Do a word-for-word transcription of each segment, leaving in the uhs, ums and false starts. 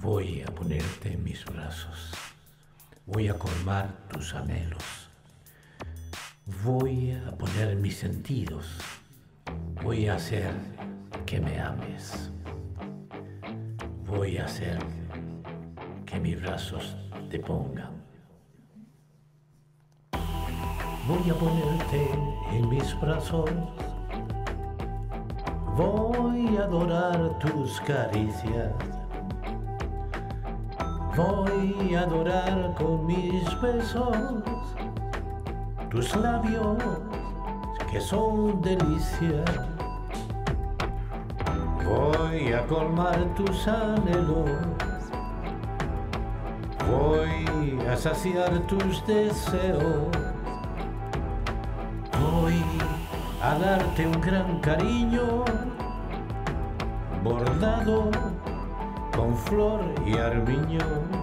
Voy a ponerte en mis brazos, voy a colmar tus anhelos, voy a poner mis sentidos, voy a hacer que me ames, voy a hacer que mis brazos te pongan. Voy a ponerte en mis brazos, voy a adorar tus caricias, voy a adorar con mis besos tus labios que son delicia. Voy a colmar tus anhelos, voy a saciar tus deseos, voy a darte un gran cariño bordado con flor y armiño.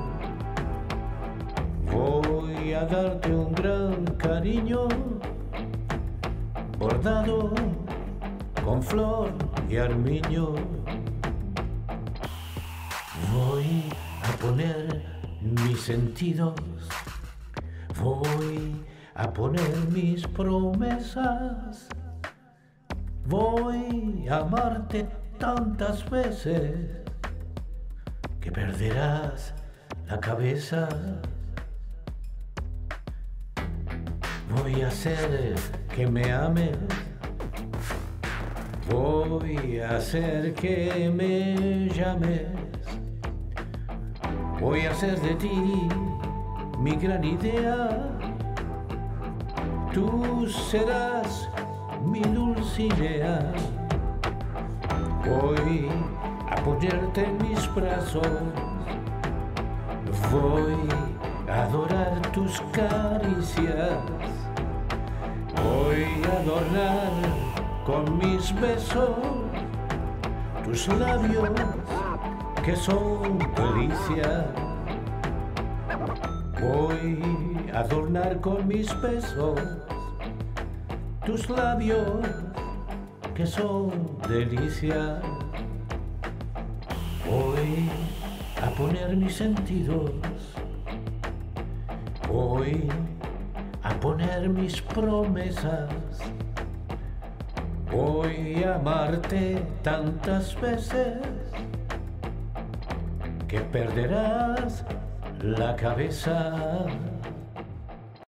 Voy a darte un gran cariño bordado con flor y armiño. Voy a poner mis sentidos, voy a poner mis promesas, voy a amarte tantas veces que perderás la cabeza. Voy a hacer que me ames, voy a hacer que me llames, voy a hacer de ti mi gran idea. Tú serás mi Dulcinea. Voy a ponerte en mis brazos, voy a adorar tus caricias, voy a adornar con mis besos tus labios que son delicia. Voy a adornar con mis besos tus labios que son delicia. Voy a poner mis sentidos, voy a poner mis promesas, voy a amarte tantas veces que perderás la cabeza.